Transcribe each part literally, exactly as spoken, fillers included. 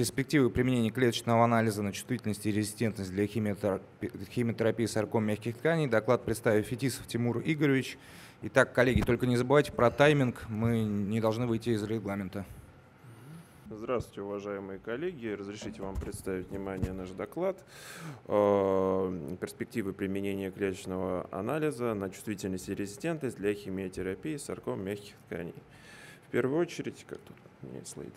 Перспективы применения клеточного анализа на чувствительность и резистентность для химиотерапии, химиотерапии сарком мягких тканей. Доклад представит Фетисов Тимур Игоревич. Итак, коллеги, только не забывайте про тайминг, мы не должны выйти из регламента. Здравствуйте, уважаемые коллеги. Разрешите вам представить внимание наш доклад «Перспективы применения клеточного анализа на чувствительность и резистентность для химиотерапии сарком мягких тканей». В первую очередь, как тут не слайд.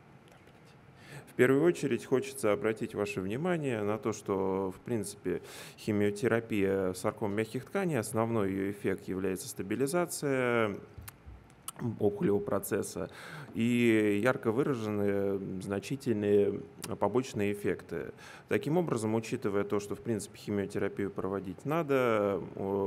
В первую очередь хочется обратить ваше внимание на то, что, в принципе, химиотерапия сарком мягких тканей, основной ее эффект является стабилизация опухолевого процесса и ярко выраженные значительные побочные эффекты. Таким образом, учитывая то, что, в принципе, химиотерапию проводить надо,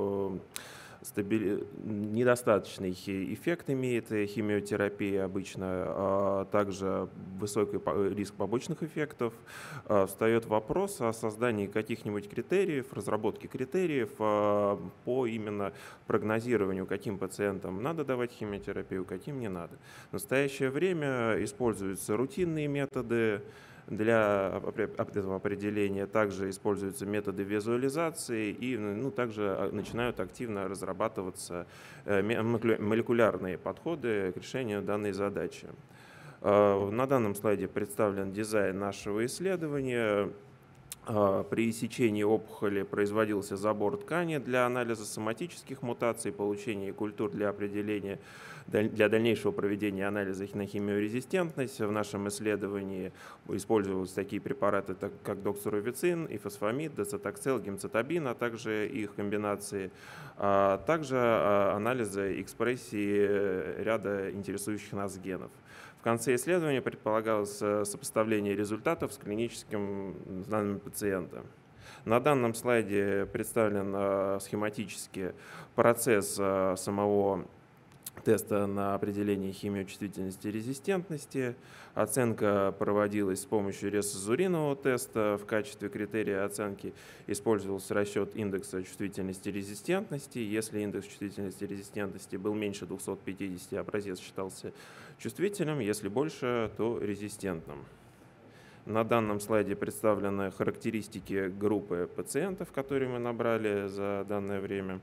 Стабили... недостаточный эффект имеет химиотерапия обычно, а также высокий риск побочных эффектов. Встает вопрос о создании каких-нибудь критериев, разработке критериев по именно прогнозированию, каким пациентам надо давать химиотерапию, каким не надо. В настоящее время используются рутинные методы для этого определения, также используются методы визуализации и ну, также начинают активно разрабатываться молекулярные подходы к решению данной задачи. На данном слайде представлен дизайн нашего исследования. При сечении опухоли производился забор ткани для анализа соматических мутаций, получения культур для определения, для дальнейшего проведения анализа на химиорезистентность. В нашем исследовании использовались такие препараты, как доксорубицин, ифосфамид, доцетаксел, гемцитабин, а также их комбинации, а также анализы экспрессии ряда интересующих нас генов. В конце исследования предполагалось сопоставление результатов с клиническим данными пациента. На данном слайде представлен схематически процесс самого теста на определение химиочувствительности и резистентности. Оценка проводилась с помощью резосазуринового теста. В качестве критерия оценки использовался расчет индекса чувствительности и резистентности. Если индекс чувствительности и резистентности был меньше двухсот пятидесяти, образец считался чувствительным, если больше, то резистентным. На данном слайде представлены характеристики группы пациентов, которые мы набрали за данное время.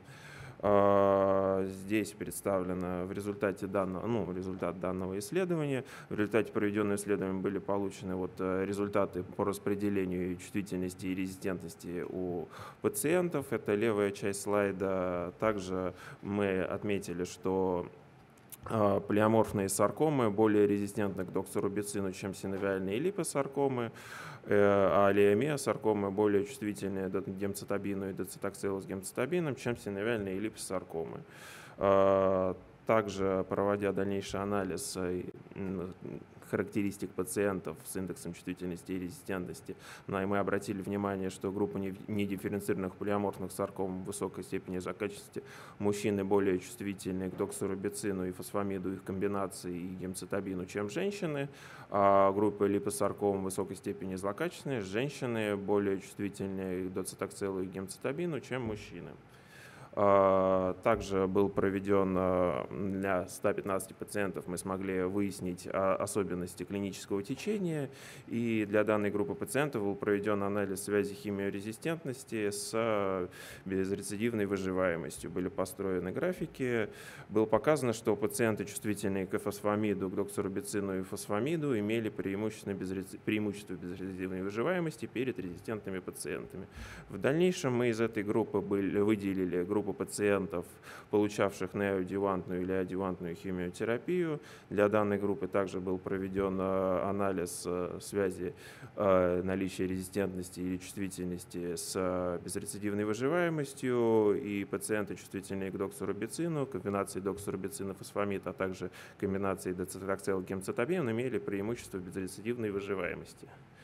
Здесь представлено в результате данного, ну, результат данного исследования. В результате проведенного исследования были получены вот результаты по распределению чувствительности и резистентности у пациентов. Это левая часть слайда. Также мы отметили, что полиоморфные саркомы более резистентны к доксорубицину, чем синовиальные липосаркомы, а лиомиосаркомы более чувствительны к гемцитабину и доцетакселу с гемцитабином, чем синовиальные липосаркомы. Также, проводя дальнейший анализ характеристик пациентов с индексом чувствительности и резистентности, мы обратили внимание, что группа недифференцированных полиоморфных сарком в высокой степени злокачественности мужчины более чувствительны к доксорубицину и фосфамиду, их комбинации и гемцитабину, чем женщины, а группа липосарком в высокой степени злокачественные женщины более чувствительны к доцетакселу и гемцитабину, чем мужчины. Также был проведен для ста пятнадцати пациентов, мы смогли выяснить особенности клинического течения, и для данной группы пациентов был проведен анализ связи химиорезистентности с безрецидивной выживаемостью. Были построены графики, было показано, что пациенты, чувствительные к фосфамиду, к доксорубицину и фосфамиду, имели преимущественно безреци... преимущество безрецидивной выживаемости перед резистентными пациентами. В дальнейшем мы из этой группы были, выделили группу группу пациентов, получавших неоадъювантную или адъювантную химиотерапию. Для данной группы также был проведен анализ связи наличия резистентности или чувствительности с безрецидивной выживаемостью, и пациенты, чувствительные к доксорубицину, комбинации доксорубицина фосфамид, а также комбинации доцетаксел гемцитабин, имели преимущество безрецидивной выживаемости.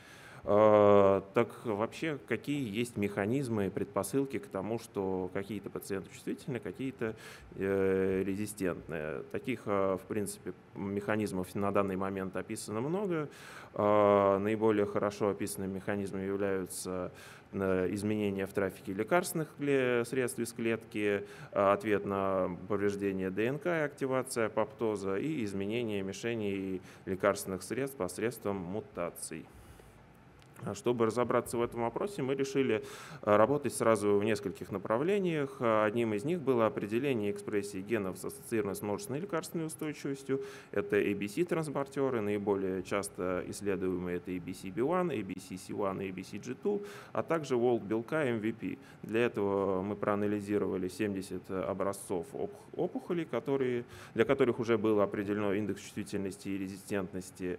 Так вообще, какие есть механизмы, предпосылки к тому, что какие-то пациенты чувствительны, какие-то резистентные? Таких, в принципе, механизмов на данный момент описано много. Наиболее хорошо описанными механизмами являются изменения в трафике лекарственных средств из клетки, ответ на повреждение ДНК и активация апоптоза, и изменение мишеней лекарственных средств посредством мутаций. Чтобы разобраться в этом вопросе, мы решили работать сразу в нескольких направлениях. Одним из них было определение экспрессии генов, ассоциированных с множественной лекарственной устойчивостью. Это эй би си-транспортеры, наиболее часто исследуемые это эй би си би один, эй би си си один и эй би си джи два, а также волк белка эм ви пи. Для этого мы проанализировали семьдесят образцов опухолей, которые, для которых уже был определен индекс чувствительности и резистентности.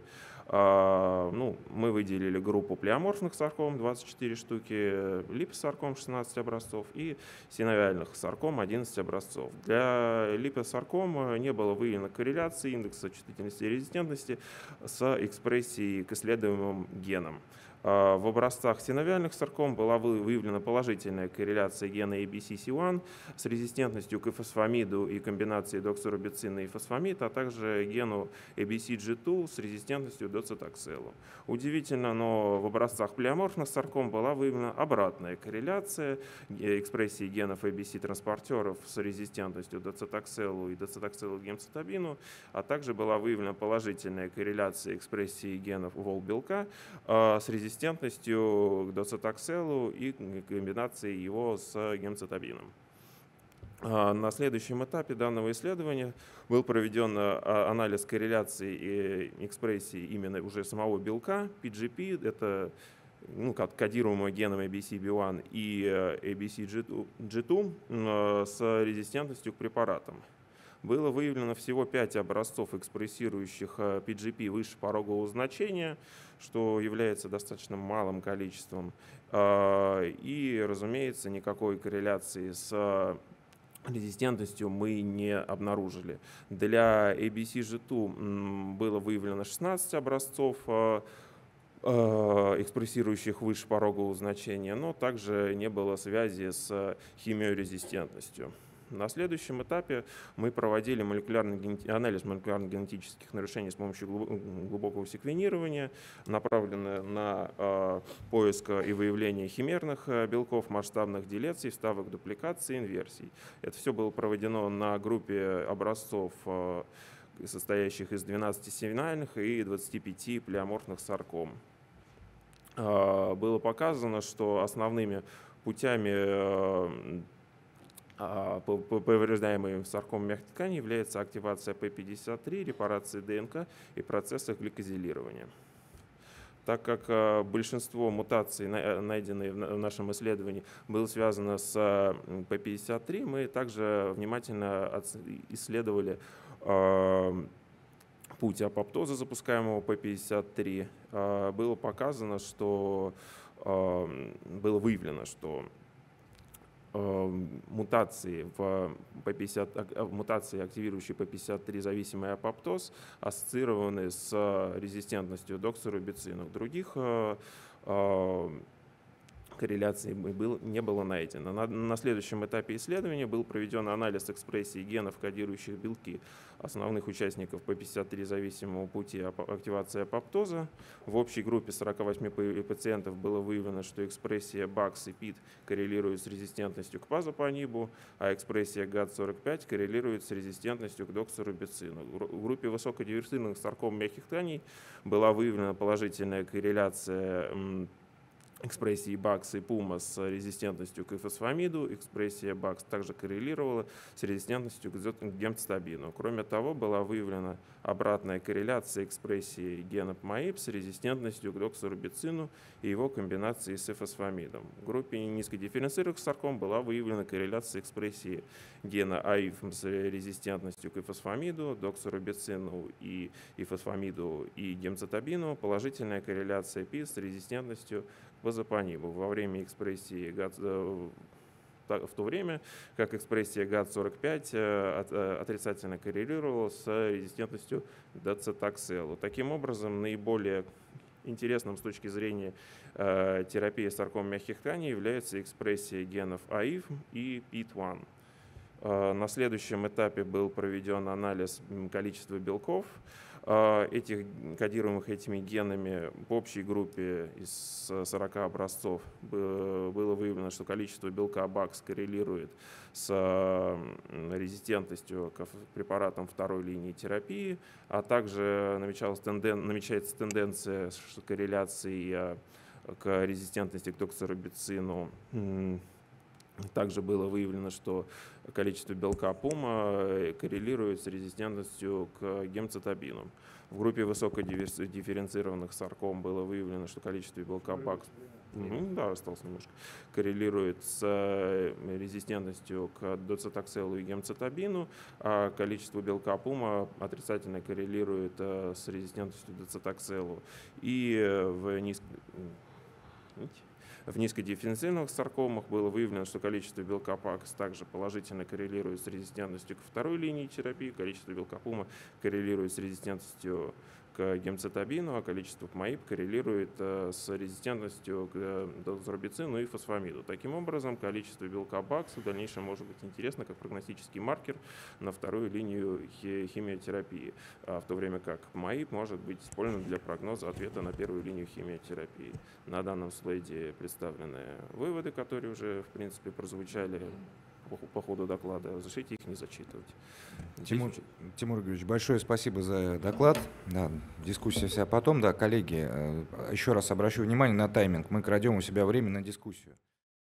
Ну, мы выделили группу плеоморфных сарком двадцать четыре штуки, липосарком шестнадцать образцов и синовиальных сарком одиннадцать образцов. Для липосарком не было выявлено корреляции индекса чувствительности и резистентности с экспрессией к исследуемым генам. В образцах синовиальных сарком была выявлена положительная корреляция гена эй би си си один с резистентностью к фосфамиду и комбинацией доксорубицина и фосфамид, а также гену эй би си джи два с резистентностью доцетокселу. Удивительно, но в образцах плеоморфных сарком была выявлена обратная корреляция экспрессии генов эй би си-транспортеров с резистентностью доцетокселу и доцетокселу-гемцитабину, а также была выявлена положительная корреляция экспрессии генов волк-белка с резистентностью резистентностью к доцетокселу и комбинации его с гемцитабином. На следующем этапе данного исследования был проведен анализ корреляции и экспрессии именно уже самого белка пи джи пи, это ну, кодируемого геном эй би си би один и эй би си джи два с резистентностью к препаратам. Было выявлено всего пять образцов, экспрессирующих пи джи пи выше порогового значения, что является достаточно малым количеством. И, разумеется, никакой корреляции с резистентностью мы не обнаружили. Для эй би си джи два было выявлено шестнадцать образцов, экспрессирующих выше порогового значения, но также не было связи с химиорезистентностью. На следующем этапе мы проводили молекулярный, анализ молекулярно-генетических нарушений с помощью глубокого секвенирования, направленное на э, поиск и выявление химерных белков, масштабных делеций, вставок дупликации, инверсий. Это все было проведено на группе образцов, э, состоящих из двенадцати синовиальных и двадцати пяти плеоморфных сарком. Э, было показано, что основными путями э, повреждаемой сарком мягких тканей является активация пэ пятьдесят три, репарация ДНК и процессы гликозилирования. Так как большинство мутаций, найденных в нашем исследовании, было связано с пэ пятьдесят три, мы также внимательно исследовали путь апоптоза, запускаемого пэ пятьдесят три. Было показано, что было выявлено, что мутации, в пэ пятьдесят, мутации, активирующие пэ пятьдесят три зависимый апоптоз, ассоциированы с резистентностью доксорубицина. Других корреляций был, не было найдено. На, на следующем этапе исследования был проведен анализ экспрессии генов, кодирующих белки основных участников пэ пятьдесят три зависимого пути активации апоптоза. В общей группе сорока восьми пациентов было выявлено, что экспрессия бакс и пит коррелирует с резистентностью к пазопанибу, а экспрессия гад сорок пять коррелирует с резистентностью к доксорубицину. В группе высокодиверсифицированных сарком мягких тканей была выявлена положительная корреляция экспрессии бакс и пума с резистентностью к фосфамиду. Экспрессия бакс также коррелировала с резистентностью к гемцитабину. Кроме того, была выявлена обратная корреляция экспрессии гена пэ эм а и пэ с резистентностью к доксорубицину и его комбинации с фосфамидом. В группе низкодифференцированных сарком была выявлена корреляция экспрессии гена а и эф эм с резистентностью к фосфамиду, доксорубицину и фосфамиду и гемцитабину, положительная корреляция пи с резистентностью к пазопанибу. Во время экспрессии гад, в то время как экспрессия гад сорок пять отрицательно коррелировала с резистентностью доцетокселу. Таким образом, наиболее интересным с точки зрения э, терапии сарком мягких тканей является экспрессия генов А И Ф и П И Т один. Э, на следующем этапе был проведен анализ количества белков, этих кодируемых этими генами в общей группе из сорока образцов. Было выявлено, что количество белка БАКС коррелирует с резистентностью к препаратам второй линии терапии, а также намечалась тенден... намечается тенденция корреляции к резистентности к доксорубицину. Также было выявлено, что количество белка ПУМа коррелирует с резистентностью к гемцитабину. В группе высокодифференцированных сарком было выявлено, что количество белка БАКС угу, да, осталось немножко, коррелирует с резистентностью к доцитокселу и гемцитабину, а количество белка ПУМа отрицательно коррелирует с резистентностью к доцитокселу. И в низком В низкодифференцированных саркомах было выявлено, что количество белка ПАКС также положительно коррелирует с резистентностью к второй линии терапии, количество белка ПУМа коррелирует с резистентностью к гемцитабину, а количество П М А И П коррелирует с резистентностью к доксорубицину и фосфамиду. Таким образом, количество белка БАКС в дальнейшем может быть интересно как прогностический маркер на вторую линию химиотерапии, в то время как П М А И П может быть использован для прогноза ответа на первую линию химиотерапии. На данном слайде представлены выводы, которые уже, в принципе, прозвучали по ходу доклада. Разрешите их не зачитывать. Тимур, Тимур Игоревич, большое спасибо за доклад. Да, дискуссия вся потом. Да, коллеги, еще раз обращу внимание на тайминг. Мы крадем у себя время на дискуссию.